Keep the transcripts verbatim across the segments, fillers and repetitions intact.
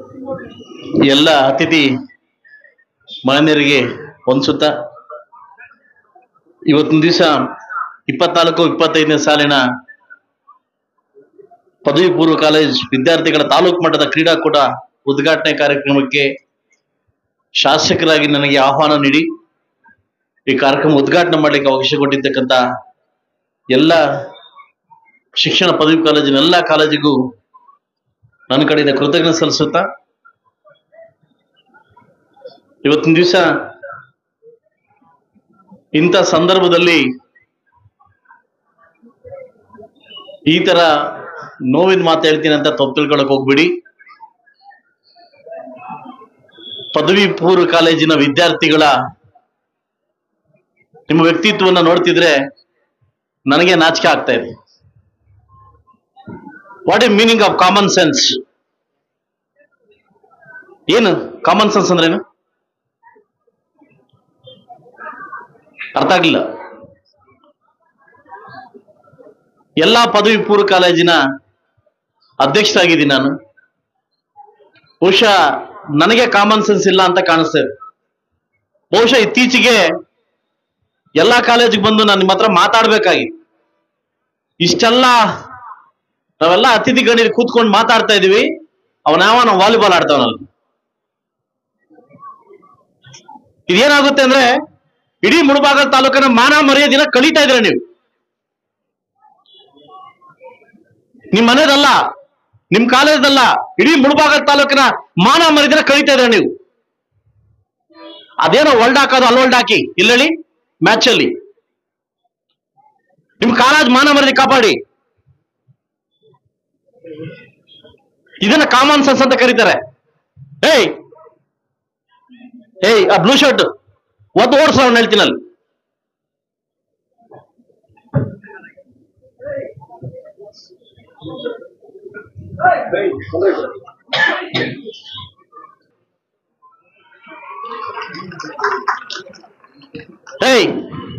ಎಲ್ಲ ಅತಿಥಿ ಮಾನ್ಯರಿಗೆ ಒಂದ್ಸುತ್ತ ಇವತ್ತಿನ ದಿವಸ ಇಪ್ಪತ್ನಾಲ್ಕು ಇಪ್ಪತ್ತೈದನೇ ಸಾಲಿನ ಪದವಿ ಪೂರ್ವ ಕಾಲೇಜ್ ವಿದ್ಯಾರ್ಥಿಗಳ ತಾಲೂಕು ಮಟ್ಟದ ಕ್ರೀಡಾಕೂಟ ಉದ್ಘಾಟನೆ ಕಾರ್ಯಕ್ರಮಕ್ಕೆ ಶಾಸಕರಾಗಿ ನನಗೆ ಆಹ್ವಾನ ನೀಡಿ ಈ ಕಾರ್ಯಕ್ರಮ ಉದ್ಘಾಟನೆ ಮಾಡಲಿಕ್ಕೆ ಅವಕಾಶ ಕೊಟ್ಟಿದ್ದಕ್ಕಂತ ಎಲ್ಲ ಶಿಕ್ಷಣ ಪದವಿ ಕಾಲೇಜಿನ ಎಲ್ಲ ಕಾಲೇಜಿಗೂ ನನ್ನ ಕಡೆಯಿಂದ ಕೃತಜ್ಞತೆ ಸಲ್ಲಿಸುತ್ತಾ ಇವತ್ತಿನ ದಿವಸ ಇಂಥ ಸಂದರ್ಭದಲ್ಲಿ ಈ ತರ ನೋವಿನ ಮಾತು ಹೇಳ್ತೀನಿ ಅಂತ ತಪ್ಪು ತಿಳ್ಕೊಳಕ್ ಹೋಗ್ಬಿಡಿ. ಪದವಿ ಪೂರ್ವ ಕಾಲೇಜಿನ ವಿದ್ಯಾರ್ಥಿಗಳ ನಿಮ್ಮ ವ್ಯಕ್ತಿತ್ವವನ್ನು ನೋಡ್ತಿದ್ರೆ ನನಗೆ ನಾಚಿಕೆ ಆಗ್ತಾ ಇದೆ. What is meaning of common sense? ಏನು ಕಾಮನ್ ಸೆನ್ಸ್ ಅಂದ್ರೇನು ಅರ್ಥ ಆಗ್ಲಿಲ್ಲ. ಎಲ್ಲಾ ಪದವಿ ಪೂರ್ವ ಕಾಲೇಜಿನ ಅಧ್ಯಕ್ಷರಾಗಿದ್ದೀನಿ ನಾನು. ಬಹುಶಃ ನನಗೆ ಕಾಮನ್ ಸೆನ್ಸ್ ಇಲ್ಲ ಅಂತ ಕಾಣಿಸ್ತೇವೆ. ಬಹುಶಃ ಇತ್ತೀಚೆಗೆ ಎಲ್ಲಾ ಕಾಲೇಜಿಗೆ ಬಂದು ನಾನು ನಿಮ್ಮ ಹತ್ರ ಮಾತಾಡ್ಬೇಕಾಗಿ ಇಷ್ಟೆಲ್ಲ ನಾವೆಲ್ಲ ಅತಿಥಿ ಗಣ್ಯರು ಕೂತ್ಕೊಂಡು ಮಾತಾಡ್ತಾ ಇದೀವಿ. ಅವನಾವ ನಾವು ವಾಲಿಬಾಲ್ ಆಡ್ತಾವನಲ್ಲಿ. ಇದೇನಾಗುತ್ತೆ ಅಂದ್ರೆ ಇಡೀ ಮುಳಬಾಗಿಲು ತಾಲೂಕಿನ ಮಾನ ಮರ್ಯಾದಿನ ಕಳೀತಾ ಇದ್ರೆ ನೀವು. ನಿಮ್ ಮನೆದಲ್ಲ, ನಿಮ್ ಕಾಲೇಜಲ್ಲ, ಇಡೀ ಮುಳಬಾಗಿಲು ತಾಲೂಕಿನ ಮಾನ ಮರ್ಯಾದಿನ ಕಳೀತಾ ಇದ್ರೆ ನೀವು. ಅದೇನೋ ವರ್ಲ್ಡ್ ಹಾಕೋದು ಅಲ್ಲಿ ವರ್ಲ್ಡ್ ಹಾಕಿ ಇಲ್ಲಳಿ ಮ್ಯಾಚ್ ಅಲ್ಲಿ ನಿಮ್ ಕಾಲೇಜ್ ಮಾನ ಮರ್ಯಾದೆ ಕಾಪಾಡಿ. ಇದನ್ನ ಕಾಮನ್ ಸೆನ್ಸ್ ಅಂತ ಕರೀತಾರೆ. ಏಯ್ ಏಯ್ ಆ ಬ್ಲೂ ಶರ್ಟ್ ಒದ್ದು ಓಡಿಸ ಅವ್ನು ಹೇಳ್ತೀನಲ್ಲಿ. ಏಯ್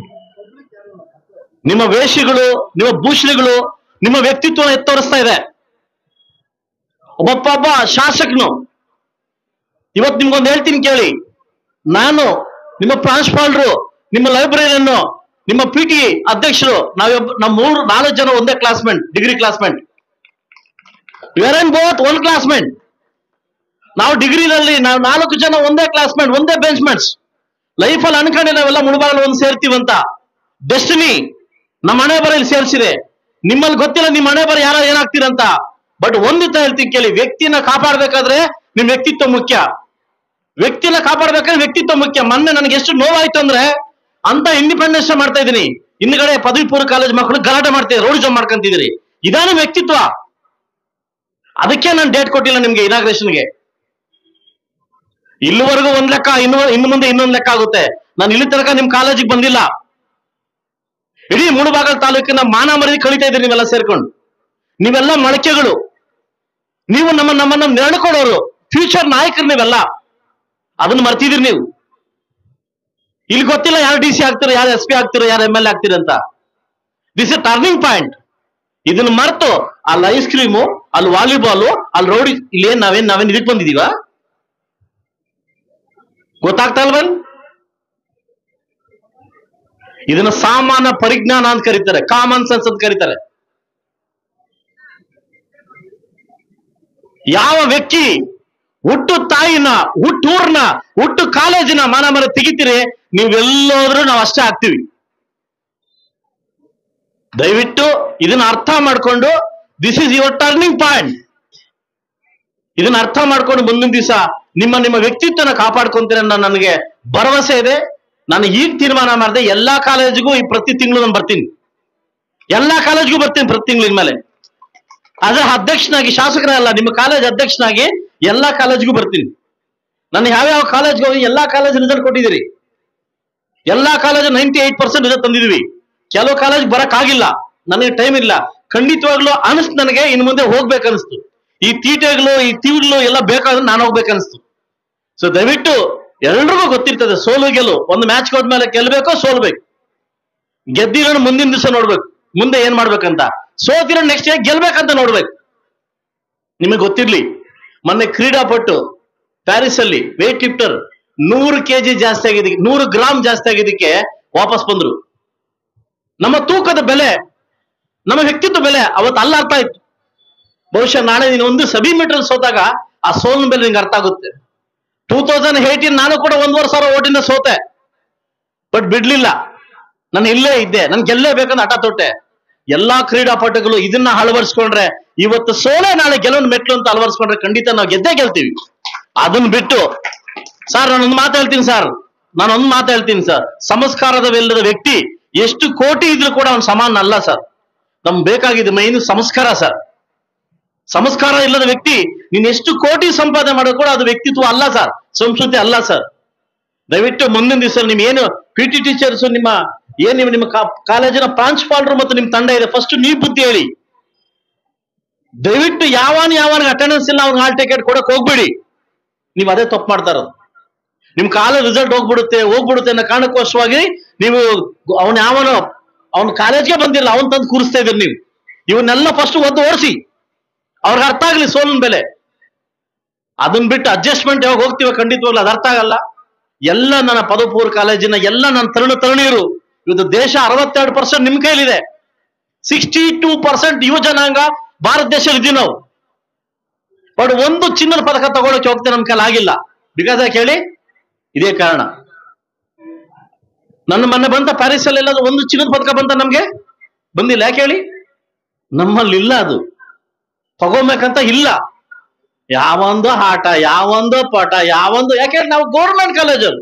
ನಿಮ್ಮ ವೇಷಗಳು, ನಿಮ್ಮ ಭೂಷಣಗಳು, ನಿಮ್ಮ ವ್ಯಕ್ತಿತ್ವ ಎತ್ತೋರಿಸ್ತಾ ಇದೆ. ಒಬ್ಬೊಬ್ಬ ಶಾಸಕನು ಇವತ್ತು ನಿಮ್ಗೊಂದು ಹೇಳ್ತೀನಿ ಕೇಳಿ. ನಾನು ನಿಮ್ಮ ಪ್ರಾಂಶುಪಾಲರು, ನಿಮ್ಮ ಲೈಬ್ರರಿಯನ್ನು, ನಿಮ್ಮ ಪಿ ಟಿ ಅಧ್ಯಕ್ಷರು, ನಾವ್ ನಮ್ಮ ಮೂರು ನಾಲ್ಕು ಜನ ಒಂದೇ classmate, degree classmate. Where and both one classmate. ನಾವು ಡಿಗ್ರಿನಲ್ಲಿ ನಾವು ನಾಲ್ಕು ಜನ ಒಂದೇ ಕ್ಲಾಸ್ಮೇಟ್, ಒಂದೇ ಬೆಂಚ್ಮೇಟ್ಸ್. ಲೈಫಲ್ಲಿ ಅನ್ಕೊಂಡೆ ನಾವೆಲ್ಲ ಮುಳಬಾಗಿಲು ಒಂದು ಸೇರ್ತೀವಂತ. ಡೆಸ್ಟಿನಿ ನಮ್ಮ ಹಣೆ ಬರ ಇಲ್ಲಿ ಸೇರಿಸಿದೆ. ನಿಮ್ಮಲ್ಲಿ ಗೊತ್ತಿಲ್ಲ ನಿಮ್ಮ ಹಣೆ ಬರ ಯಾರು ಏನಾಗ್ತೀರಂತ. ಬಟ್ ಒಂದಿತ್ತ ಹೇಳ್ತೀನಿ ಕೇಳಿ, ವ್ಯಕ್ತಿನ ಕಾಪಾಡಬೇಕಾದ್ರೆ ನಿಮ್ ವ್ಯಕ್ತಿತ್ವ ಮುಖ್ಯ. ವ್ಯಕ್ತಿನ ಕಾಪಾಡಬೇಕಾದ್ರೆ ವ್ಯಕ್ತಿತ್ವ ಮುಖ್ಯ. ಮೊನ್ನೆ ನನಗೆ ಎಷ್ಟು ನೋವಾಯ್ತು ಅಂದ್ರೆ ಅಂತ ಇಂಡಿಪೆಂಡೆನ್ಸ್ ಮಾಡ್ತಾ ಇದೀನಿ, ಹಿಂದ್ಗಡೆ ಪದವಿ ಪೂರ್ವ ಕಾಲೇಜ್ ಮಕ್ಕಳು ಗಲಾಟೆ ಮಾಡ್ತಿದ್ದಾರೆ, ರೋಡ್ ಶೋ ಮಾಡ್ಕೊಂತಿದ್ದೀರಿ. ಇದಾನ ವ್ಯಕ್ತಿತ್ವ. ಅದಕ್ಕೆ ನಾನು ಡೇಟ್ ಕೊಟ್ಟಿಲ್ಲ ನಿಮ್ಗೆ ಇನಾಗ್ರೇಷನ್ಗೆ. ಇಲ್ಲಿವರೆಗೂ ಒಂದ್ ಲೆಕ್ಕ, ಇನ್ನು ಇನ್ನು ಮುಂದೆ ಇನ್ನೊಂದ್ ಲೆಕ್ಕ ಆಗುತ್ತೆ. ನಾನು ಇಲ್ಲಿ ತನಕ ನಿಮ್ ಕಾಲೇಜಿಗೆ ಬಂದಿಲ್ಲ. ಇಡೀ ಮುಳಬಾಗಿಲು ತಾಲೂಕಿನ ಮಾನ ಮರ್ಯಾದೆ ಕಳೀತಾ ಇದ್ದೀರಿ ನೀವೆಲ್ಲ ಸೇರ್ಕೊಂಡು. ನೀವೆಲ್ಲ ಮೊಳಕೆಗಳು. ನೀವು ನಮ್ಮ ನಮ್ಮನ್ನ ನೆರಳ್ಕೊಡೋರು, ಫ್ಯೂಚರ್ ನಾಯಕರು ನೀವೆಲ್ಲ. ಅದನ್ನ ಮರ್ತಿದ್ದೀರಿ ನೀವು. ಇಲ್ಲಿ ಗೊತ್ತಿಲ್ಲ ಯಾರು ಡಿ ಸಿ ಆಗ್ತೀರೋ, ಯಾರು ಎಸ್ ಪಿ ಆಗ್ತಿರೋ, ಯಾರು ಎಂ ಎಲ್ ಎ ಆಗ್ತೀರ ಅಂತ. This is turning point. ಇದನ್ನ ಮರೆತು ಅಲ್ಲಿ ಐಸ್ ಕ್ರೀಮು, ಅಲ್ಲಿ ವಾಲಿಬಾಲು, ಅಲ್ಲಿ ರೌಡಿ, ಇಲ್ಲಿ ಏನ್ ನಾವೇನ್ ನಾವೇನ್ ಇದಕ್ ಬಂದಿದೀವ ಗೊತ್ತಾಗ್ತಾ ಇಲ್ವನ್? ಇದನ್ನ ಸಾಮಾನ್ಯ ಪರಿಜ್ಞಾನ ಅಂತ ಕರೀತಾರೆ, ಕಾಮನ್ ಸೆನ್ಸ್ ಅಂತ ಕರೀತಾರೆ. ಯಾವ ವ್ಯಕ್ತಿ ಹುಟ್ಟು ತಾಯಿನ, ಹುಟ್ಟೂರ್ನ, ಹುಟ್ಟು ಕಾಲೇಜಿನ ಮಾನ ಮರ್ಯಾದೆ ತೆಗಿತೀರಿ, ನೀವೆಲ್ಲೋದ್ರೂ ನಾವು ಅಷ್ಟೇ ಆಗ್ತೀವಿ. ದಯವಿಟ್ಟು ಇದನ್ನ ಅರ್ಥ ಮಾಡ್ಕೊಂಡು, this is your turning point. ಇದನ್ನ ಅರ್ಥ ಮಾಡ್ಕೊಂಡು ಮುಂದಿನ ದಿವಸ ನಿಮ್ಮ ನಿಮ್ಮ ವ್ಯಕ್ತಿತ್ವನ ಕಾಪಾಡ್ಕೊಂತೀರ ಅನ್ನೋ ನನಗೆ ಭರವಸೆ ಇದೆ. ನಾನು ಈಗ ತೀರ್ಮಾನ ಮಾಡಿದೆ, ಎಲ್ಲಾ ಕಾಲೇಜಿಗೂ ಈ ಪ್ರತಿ ತಿಂಗಳು ನಾನು ಬರ್ತೀನಿ. ಎಲ್ಲಾ ಕಾಲೇಜ್ಗೂ ಬರ್ತೀನಿ ಪ್ರತಿ ತಿಂಗಳಿನ ಮೇಲೆ. ಆದ್ರೆ ಅಧ್ಯಕ್ಷನಾಗಿ, ಶಾಸಕರಲ್ಲ, ನಿಮ್ಮ ಕಾಲೇಜ್ ಅಧ್ಯಕ್ಷನಾಗಿ ಎಲ್ಲಾ ಕಾಲೇಜ್ಗೂ ಬರ್ತೀನಿ. ನಾನು ಯಾವ್ಯಾವ ಕಾಲೇಜ್ಗೆ ಹೋಗಿ ಎಲ್ಲಾ ಕಾಲೇಜ್ ರಿಸಲ್ಟ್ ಕೊಟ್ಟಿದ್ದೀರಿ. ಎಲ್ಲಾ college ninety eight percent result ತಂದಿದೀವಿ. ಕೆಲವು ಕಾಲೇಜ್ ಬರಕ್ ಆಗಿಲ್ಲ, ನನಗೆ ಟೈಮ್ ಇಲ್ಲ. ಖಂಡಿತವಾಗ್ಲೂ ಅನಿಸ್ತು ನನಗೆ, ಇನ್ನು ಮುಂದೆ ಹೋಗ್ಬೇಕನ್ನಿಸ್ತು. ಈ ತೀಟೆಗಳು, ಈ ತೀವ್ಗಳು ಎಲ್ಲ ಬೇಕಾದ್ರೆ ನಾನು ಹೋಗ್ಬೇಕನ್ನಿಸ್ತು. ಸೊ ದಯವಿಟ್ಟು ಎಲ್ರಿಗೂ ಗೊತ್ತಿರ್ತದೆ, ಸೋಲು ಗೆಲು. ಒಂದು ಮ್ಯಾಚ್ ಹೋದ್ಮೇಲೆ ಗೆಲ್ಬೇಕೋ ಸೋಲ್ಬೇಕು. ಗೆದ್ದಿರೋ ಮುಂದಿನ ದಿವಸ ನೋಡ್ಬೇಕು ಮುಂದೆ ಏನ್ ಮಾಡ್ಬೇಕಂತ. ಸೋತಿರೋ ನೆಕ್ಸ್ಟ್ ಗೆಲ್ಬೇಕಂತ ನೋಡ್ಬೇಕು. ನಿಮಗೆ ಗೊತ್ತಿರ್ಲಿ, ಮೊನ್ನೆ ಕ್ರೀಡಾಪಟು ಪ್ಯಾರಿಸ್ ಅಲ್ಲಿ ವೇಟ್ ಲಿಫ್ಟರ್ ನೂರು ಕೆಜಿ ಜಾಸ್ತಿ ಆಗಿದ್ದಕ್ಕೆ, ನೂರು ಗ್ರಾಮ್ ಜಾಸ್ತಿ ಆಗಿದ್ದಕ್ಕೆ ವಾಪಸ್ ಬಂದ್ರು. ನಮ್ಮ ತೂಕದ ಬೆಲೆ, ನಮ್ಮ ವ್ಯಕ್ತಿತ್ವ ಬೆಲೆ ಅವತ್ತು ಅಲ್ಲ ಅರ್ಥ ಆಯ್ತು. ಬಹುಶಃ ನಾಳೆ ನೀನು ಒಂದು ಸಬಿ ಮೀಟರ್ ಸೋತಾಗ ಆ ಸೋಲಿನ ಬೆಲೆ ನಿಂಗೆ ಅರ್ಥ ಆಗುತ್ತೆ. ಟೂ ತೌಸಂಡ್ ಏಟೀನ್ ನಾನು ಕೂಡ ಒಂದೂವರೆ ಸಾವಿರ ಓಟಿಂದ ಸೋತೆ, ಬಟ್ ಬಿಡ್ಲಿಲ್ಲ. ನಾನು ಇಲ್ಲೇ ಇದ್ದೆ, ನನ್ ಗೆಲ್ಲೇಬೇಕಂತ ಹಠ ತೊಟ್ಟೆ. ಎಲ್ಲಾ ಕ್ರೀಡಾಪಟುಗಳು ಇದನ್ನ ಅಳವಡಿಸ್ಕೊಂಡ್ರೆ ಇವತ್ತು ಸೋಲೆ ನಾಳೆ ಗೆಲುವಿನ ಮೆಟ್ಲು ಅಂತ ಅಳವಡಿಸ್ಕೊಂಡ್ರೆ ಖಂಡಿತ ನಾವು ಗೆದ್ದೇ ಗೆಲ್ತೀವಿ. ಅದನ್ನ ಬಿಟ್ಟು ಸರ್ ನಾನೊಂದು ಮಾತು ಹೇಳ್ತೀನಿ ಸರ್, ನಾನೊಂದು ಮಾತು ಹೇಳ್ತೀನಿ ಸರ್, ಸಂಸ್ಕಾರದವಿಲ್ಲದ ವ್ಯಕ್ತಿ ಎಷ್ಟು ಕೋಟಿ ಇದ್ರೂ ಕೂಡ ಅವ್ನು ಸಮಾನ ಅಲ್ಲ ಸರ್. ನಮ್ಗೆ ಬೇಕಾಗಿದೆ ಮೈನು ಸಂಸ್ಕಾರ ಸರ್. ಸಂಸ್ಕಾರ ಇಲ್ಲದ ವ್ಯಕ್ತಿ ನೀನ್ ಎಷ್ಟು ಕೋಟಿ ಸಂಪಾದನೆ ಮಾಡೋದು ಕೂಡ ಅದು ವ್ಯಕ್ತಿತ್ವ ಅಲ್ಲ ಸರ್, ಸಂಸ್ಕೃತಿ ಅಲ್ಲ ಸರ್. ದಯವಿಟ್ಟು ಮುಂದಿನ ದಿವಸ ನಿಮ್ ಏನು ಪಿ ಟಿ ಟೀಚರ್ಸ್, ನಿಮ್ಮ ಏನ್ ನಿಮ್ಮ ಕಾಲೇಜಿನ ಪ್ರಾಂಶುಪಾಲರು ಮತ್ತು ನಿಮ್ ತಂಡ ಇದೆ, ಫಸ್ಟ್ ನೀವು ಬುದ್ಧಿ ಹೇಳಿ. ದಯವಿಟ್ಟು ಯಾವನ್ ಯಾವನ್ ಅಟೆಂಡೆನ್ಸ್ ಇಲ್ಲ ಅವ್ನ ಹಾಲ್ ಟಿಕೆಟ್ ಕೊಡಕ್ ಹೋಗ್ಬೇಡಿ. ನೀವು ಅದೇ ತಪ್ಪು ಮಾಡ್ತಾ ಇರೋದು. ನಿಮ್ ಕಾಲೇಜ್ ರಿಸಲ್ಟ್ ಹೋಗ್ಬಿಡುತ್ತೆ ಹೋಗ್ಬಿಡುತ್ತೆ ಅನ್ನೋ ಕಾರಣಕ್ಕೋಸ್ಕರವಾಗಿ ನೀವು ಅವನ ಯಾವನು ಅವ್ನ ಕಾಲೇಜ್ಗೆ ಬಂದಿಲ್ಲ ಅವನ್ ತಂದು ಕೂರಿಸ್ತಾ ಇದ್ರಿ. ನೀವು ಇವನ್ನೆಲ್ಲ ಫಸ್ಟ್ ಒದ್ದು ಓಡಿಸಿ, ಅವ್ರಿಗೆ ಅರ್ಥ ಆಗ್ಲಿ ಸೋಲಿನ ಬೆಲೆ. ಅದನ್ನ ಬಿಟ್ಟು ಅಡ್ಜಸ್ಟ್ಮೆಂಟ್ ಯಾವಾಗ ಹೋಗ್ತೀವ ಖಂಡಿತವಾಗ್ಲೂ ಅದು ಅರ್ಥ ಆಗಲ್ಲ. ಎಲ್ಲ ನನ್ನ ಪದಪೂರ್ವ ಕಾಲೇಜಿನ ಎಲ್ಲ ನನ್ನ ತರುಣ ತರುಣಿಯರು, ಇವತ್ತು ದೇಶ ಅರವತ್ತೆರಡು ಪರ್ಸೆಂಟ್ ನಿಮ್ ಕೈಲಿದೆ. ಸಿಕ್ಸ್ಟಿ ಟೂ ಪರ್ಸೆಂಟ್ ಯುವ ಜನಾಂಗ ಭಾರತ ದೇಶದಲ್ಲಿ ಇದೀವಿ ನಾವು. ಬಟ್ ಒಂದು ಚಿನ್ನದ ಪದಕ ತಗೊಳಕ್ಕೆ ಹೋಗ್ತೇವೆ, ನಮ್ ಕೈಲಿ ಆಗಿಲ್ಲ. ಬಿಕಾಸ್ ಯಾಕೆ ಹೇಳಿ? ಇದೇ ಕಾರಣ. ನನ್ನ ಮೊನ್ನೆ ಬಂತ ಪ್ಯಾರಿಸ್ ಅಲ್ಲಿ ಎಲ್ಲಾದ್ರೂ ಒಂದು ಚಿನ್ನದ ಪದಕ ಬಂತ? ನಮ್ಗೆ ಬಂದಿಲ್ಲ. ಯಾಕೆ ಹೇಳಿ? ನಮ್ಮಲ್ಲಿ ಇಲ್ಲ, ಅದು ತಗೋಬೇಕಂತ ಇಲ್ಲ. ಯಾವೊಂದು ಆಟ, ಯಾವೊಂದು ಪಾಠ, ಯಾವೊಂದು, ಯಾಕೆ ನಾವು ಗೌರ್ಮೆಂಟ್ ಕಾಲೇಜಲ್ಲಿ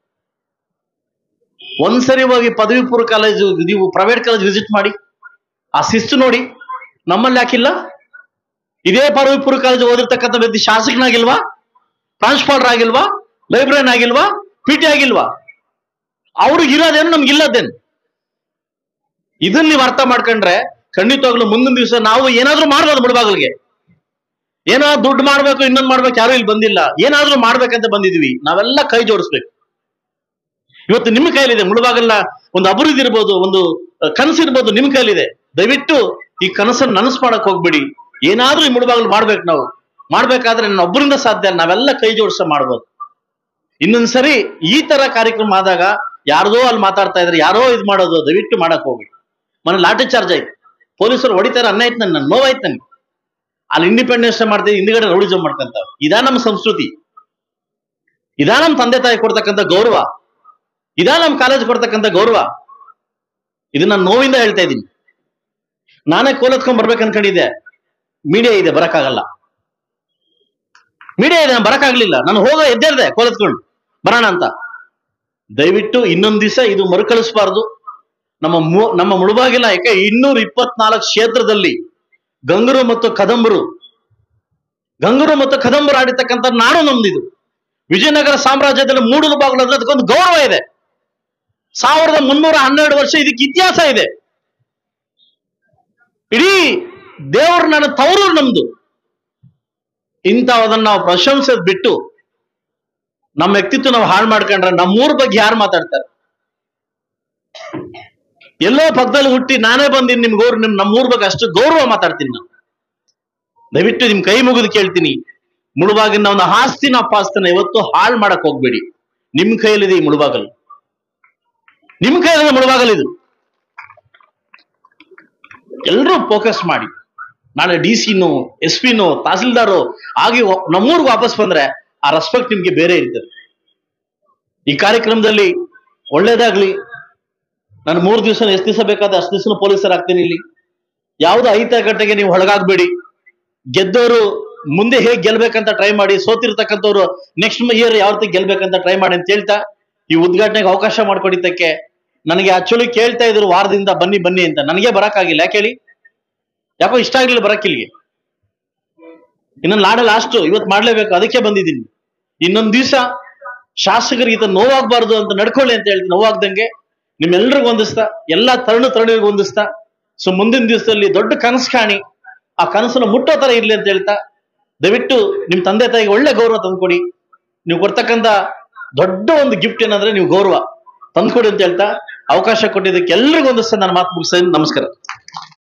ಒಂದ್ಸರಿ ಹೋಗಿ ಪದವಿ ಪೂರ್ವ ಕಾಲೇಜು, ನೀವು ಪ್ರೈವೇಟ್ ಕಾಲೇಜ್ ವಿಸಿಟ್ ಮಾಡಿ, ಆ ಶಿಸ್ತು ನೋಡಿ. ನಮ್ಮಲ್ಲಿ ಯಾಕಿಲ್ಲ? ಇದೇ ಪದವಿ ಪೂರ್ವ ಕಾಲೇಜ್ ಓದಿರ್ತಕ್ಕಂಥ ವ್ಯಕ್ತಿ ಶಾಸಕನಾಗಿಲ್ವಾ, ಪ್ರಾಂಶುಪಾಲರಾಗಿಲ್ವಾ, ಲೈಬ್ರರಿಯನ್ ಆಗಿಲ್ವಾ, ಪಿ ಟಿ ಆಗಿಲ್ವಾ? ಅವ್ರಿಗೆ ಇರೋದೇನು ನಮ್ಗೆ ಇಲ್ಲದೇನು? ಇದನ್ನ ನೀವು ಅರ್ಥ ಮಾಡ್ಕೊಂಡ್ರೆ ಖಂಡಿತವಾಗ್ಲೂ ಮುಂದಿನ ದಿವಸ ನಾವು ಏನಾದ್ರೂ ಮಾಡ್ಬೋದು. ಮುಳಬಾಗಿಲಿಗೆ ಏನಾದ್ರು ದುಡ್ಡು ಮಾಡ್ಬೇಕು, ಇನ್ನೊಂದು ಮಾಡ್ಬೇಕು, ಯಾರು ಇಲ್ಲಿ ಬಂದಿಲ್ಲ. ಏನಾದ್ರೂ ಮಾಡ್ಬೇಕಂತ ಬಂದಿದ್ವಿ, ನಾವೆಲ್ಲ ಕೈ ಜೋಡಿಸ್ಬೇಕು. ಇವತ್ತು ನಿಮ್ಮ ಕೈಲಿದೆ ಮುಳಬಾಗಿಲ ಒಂದು ಅಭಿವೃದ್ಧಿ ಇರ್ಬೋದು, ಒಂದು ಕನಸಿರ್ಬೋದು, ನಿಮ್ ಕೈಲಿದೆ. ದಯವಿಟ್ಟು ಈ ಕನಸನ್ನು ನನಸು ಮಾಡಕ್ ಹೋಗ್ಬೇಡಿ. ಏನಾದ್ರೂ ಈ ಮುಳಬಾಗಿಲು ಮಾಡ್ಬೇಕು. ನಾವು ಮಾಡ್ಬೇಕಾದ್ರೆ ನನ್ನ ಒಬ್ಬರಿಂದ ಸಾಧ್ಯ, ನಾವೆಲ್ಲ ಕೈ ಜೋಡಿಸ ಮಾಡ್ಬೋದು. ಇನ್ನೊಂದ್ಸರಿ ಈ ತರ ಕಾರ್ಯಕ್ರಮ ಆದಾಗ ಯಾರ್ದೋ ಅಲ್ಲಿ ಮಾತಾಡ್ತಾ ಇದ್ರೆ, ಯಾರೋ ಇದು ಮಾಡೋದು, ದಯವಿಟ್ಟು ಮಾಡಕ್ ಹೋಗ್ಬೇಡಿ. ಮನೆ ಲಾಠಿ ಚಾರ್ಜ್ ಆಯ್ತು, ಪೊಲೀಸರು ಹೊಡಿತಾರೆ, ಅನ್ನ ಆಯ್ತು, ನನ್ನ ನೋವಾಯ್ತು ನನಗೆ. ಅಲ್ಲಿ ಇಂಡಿಪೆಂಡೆನ್ಸ್ ಮಾಡ್ತೀವಿ, ಹಿಂದ್ಗಡೆ ರೌಡಿಸಮ್ ಮಾಡ್ಕೊಂತ. ಇದಾ ನಮ್ಮ ಸಂಸ್ಕೃತಿ? ಇದಾ ನಮ್ಮ ತಂದೆ ತಾಯಿ ಕೊಡ್ತಕ್ಕಂಥ ಗೌರವ? ಇದಾ ನಮ್ಮ ಕಾಲೇಜ್ ಕೊಡ್ತಕ್ಕಂಥ ಗೌರವ? ಇದು ನಾನು ನೋವಿಂದ ಹೇಳ್ತಾ ಇದ್ದೀನಿ. ನಾನೇ ಕೋಲತ್ಕೊಂಡ್ ಬರ್ಬೇಕು ಅನ್ಕೊಂಡಿದ್ದೆ, ಮೀಡಿಯಾ ಇದೆ, ಬರಕ್ಕಾಗಲ್ಲ. ಮೀಡಿಯಾ ಇದೆ, ನಾನು ಬರಕ್ಕಾಗ್ಲಿಲ್ಲ. ನಾನು ಹೋಗೋ ಎದ್ದೇಳ್ದೆ ಕೋಲತ್ಕೊಂಡು ಬರೋಣ ಅಂತ. ದಯವಿಟ್ಟು ಇನ್ನೊಂದ್ ದಿವಸ ಇದು ಮರುಕಳಿಸಬಾರ್ದು. ನಮ್ಮ ನಮ್ಮ ಮುಳಬಾಗಿಲ ಯಾಕೆ ಇನ್ನೂರ ಇಪ್ಪತ್ನಾಲ್ಕು ಕ್ಷೇತ್ರದಲ್ಲಿ ಗಂಗರು ಮತ್ತು ಕದಂಬರು ಗಂಗರು ಮತ್ತು ಕದಂಬರು ಆಡಿರ್ತಕ್ಕಂಥ ನಾಡು ನಮ್ದಿದು. ವಿಜಯನಗರ ಸಾಮ್ರಾಜ್ಯದಲ್ಲಿ ಮೂಡಲು ಬಾಗಿಲು ಅಂದ್ರೆ ಅದಕ್ಕೊಂದು ಗೌರವ ಇದೆ. ಸಾವಿರದ ಮುನ್ನೂರ ಹನ್ನೆರಡು ವರ್ಷ ಇದಕ್ಕೆ ಇತಿಹಾಸ ಇದೆ. ಇಡೀ ದೇವರು ನನ್ನ ತವರು ನಮ್ದು. ಇಂಥವದನ್ನ ನಾವು ಪ್ರಶಂಸದ್ ಬಿಟ್ಟು ನಮ್ಮ ವ್ಯಕ್ತಿತ್ವ ನಾವು ಹಾಳು ಮಾಡ್ಕೊಂಡ್ರೆ ನಮ್ಮೂರ ಬಗ್ಗೆ ಯಾರು ಮಾತಾಡ್ತಾರೆ? ಎಲ್ಲೋ ಪಕ್ಕದಲ್ಲಿ ಹುಟ್ಟಿ ನಾನೇ ಬಂದಿನಿ ನಿಮ್ ಗೌರವ, ನಿಮ್ ನಮ್ಮೂರ್ ಬಗ್ಗೆ ಅಷ್ಟು ಗೌರವ ಮಾತಾಡ್ತೀನಿ ನಾನು. ದಯವಿಟ್ಟು ನಿಮ್ ಕೈ ಮುಗಿದು ಕೇಳ್ತೀನಿ, ಮುಳುಬಾಗಿನ ಒಂದು ಆಸ್ತಿನ ಪಾಸ್ತಿನ ಇವತ್ತು ಹಾಳು ಮಾಡಕ್ ಹೋಗ್ಬೇಡಿ. ನಿಮ್ ಕೈಯಲ್ಲಿದೆ ಈ ಮುಳುಬಾಗಲು, ನಿಮ್ ಕೈಯಲ್ಲಿದೆ ಮುಳುಬಾಗಲು. ಇದು ಎಲ್ಲರೂ ಫೋಕಸ್ ಮಾಡಿ. ನಾಳೆ ಡಿ ಸಿನೋ ಎಸ್ ಪಿನೋ ತಹಸೀಲ್ದಾರು ಆಗಿ ನಮ್ಮೂರ್ಗೆ ವಾಪಸ್ ಬಂದ್ರೆ ಆ ರೆಸ್ಪೆಕ್ಟ್ ನಿಮ್ಗೆ ಬೇರೆ ಇರ್ತದೆ. ಈ ಕಾರ್ಯಕ್ರಮದಲ್ಲಿ ಒಳ್ಳೇದಾಗ್ಲಿ. ನಾನು ಮೂರು ದಿವಸ ಎಷ್ಟು ದಿವಸ ಬೇಕಾದ್ರೆ ಅಷ್ಟು ದಿವಸ ಪೊಲೀಸರು ಆಗ್ತೀನಿ. ಇಲ್ಲಿ ಯಾವ್ದು ಐತ ಗಂಟೆಗೆ ನೀವು ಹೊಳಗಾಗ್ಬೇಡಿ. ಗೆದ್ದವರು ಮುಂದೆ ಹೇಗೆ ಗೆಲ್ಬೇಕಂತ ಟ್ರೈ ಮಾಡಿ, ಸೋತಿರ್ತಕ್ಕಂಥವ್ರು ನೆಕ್ಸ್ಟ್ ಇಯರ್ ಯಾವ ರೀತಿ ಗೆಲ್ಬೇಕಂತ ಟ್ರೈ ಮಾಡಿ ಅಂತ ಹೇಳ್ತಾ ಈ ಉದ್ಘಾಟನೆಗೆ ಅವಕಾಶ ಮಾಡ್ಕೊಡಿದ್ದಕ್ಕೆ ನನಗೆ ಆಕ್ಚುಲಿ ಕೇಳ್ತಾ ಇದ್ರು ವಾರದಿಂದ ಬನ್ನಿ ಬನ್ನಿ ಅಂತ. ನನಗೆ ಬರಕ್ಕಾಗಿಲ್ಲ. ಯಾಕೆ ಹೇಳಿ? ಯಾಕೋ ಇಷ್ಟ ಆಗ್ಲಿಲ್ಲ ಬರಕ್ಕಿಲ್ಗೆ. ಇನ್ನೊಂದು ಲಾಡ ಲಾಸ್ಟ್ ಇವತ್ತು ಮಾಡ್ಲೇಬೇಕು, ಅದಕ್ಕೆ ಬಂದಿದ್ದೀನಿ. ಇನ್ನೊಂದು ದಿವಸ ಶಾಸಕರಿಗೆ ಈತ ನೋವಾಗಬಾರ್ದು ಅಂತ ನಡ್ಕೊಳ್ಳಿ ಅಂತ ಹೇಳ್ತೀನಿ. ನೋವಾಗ್ದಂಗೆ ನಿಮ್ಮೆಲ್ರಿಗೂ ಹೊಂದಿಸ್ತಾ, ಎಲ್ಲಾ ತರುಣ ತರುಣಿಗೂ ಹೊಂದಿಸ್ತಾ, ಸೊ ಮುಂದಿನ ದಿವಸದಲ್ಲಿ ದೊಡ್ಡ ಕನಸು ಕಾಣಿ, ಆ ಕನಸನ್ನು ಮುಟ್ಟೋ ತರ ಇರ್ಲಿ ಅಂತ ಹೇಳ್ತಾ, ದಯವಿಟ್ಟು ನಿಮ್ ತಂದೆ ತಾಯಿಗೆ ಒಳ್ಳೆ ಗೌರವ ತಂದ್ಕೊಡಿ. ನೀವು ಕೊಡ್ತಕ್ಕಂಥ ದೊಡ್ಡ ಒಂದು ಗಿಫ್ಟ್ ಏನಂದ್ರೆ ನೀವು ಗೌರವ ತಂದ್ಕೊಡಿ ಅಂತ ಹೇಳ್ತಾ ಅವಕಾಶ ಕೊಟ್ಟಿದ್ದಕ್ಕೆ ಎಲ್ರಿಗೂ ಹೊಂದಿಸ್ತಾ ನಾನು ಮಾತು ಮುಗಿಸ್ತೇನೆ. ನಮಸ್ಕಾರ.